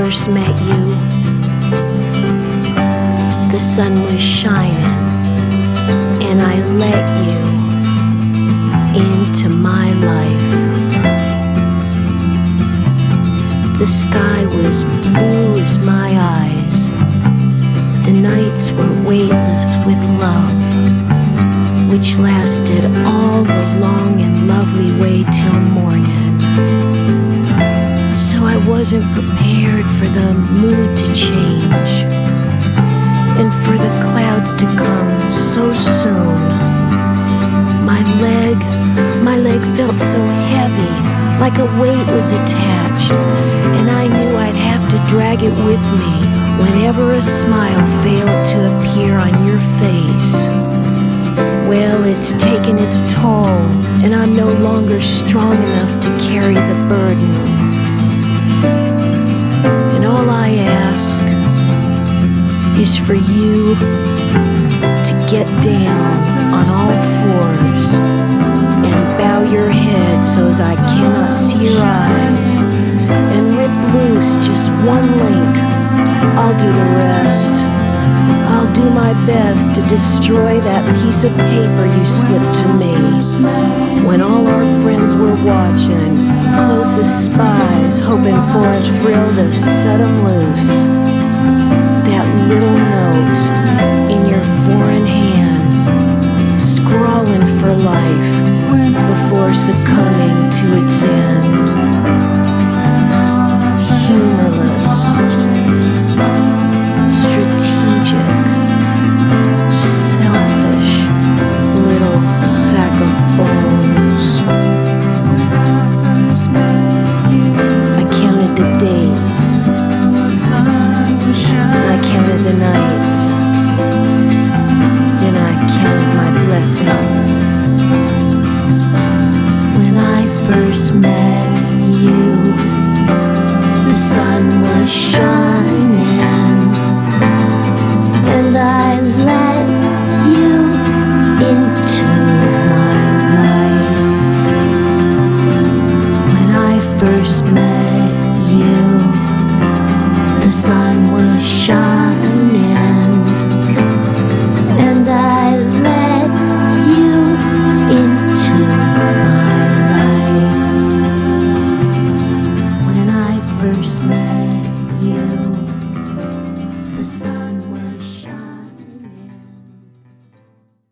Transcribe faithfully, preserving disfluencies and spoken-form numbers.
first met you, the sun was shining, and I let you into my life. The sky was blue as my eyes. The nights were weightless with love, which lasted all the long and lovely way till morning. So I wasn't prepared for the mood to change, and for the clouds to come so soon. My leg, my leg felt so heavy, like a weight was attached, and I knew I'd have to drag it with me whenever a smile failed to appear on your face. Well, it's taken its toll, and I'm no longer strong enough to carry the burden. And all I ask is for you to get down on all fours and bow your head so as I cannot see your eyes, and rip loose just one link. I'll do the rest. I'll do my best to destroy that piece of paper you slipped to me when all our friends were watching, close as spies, hoping for a thrill to set 'em loose. That little note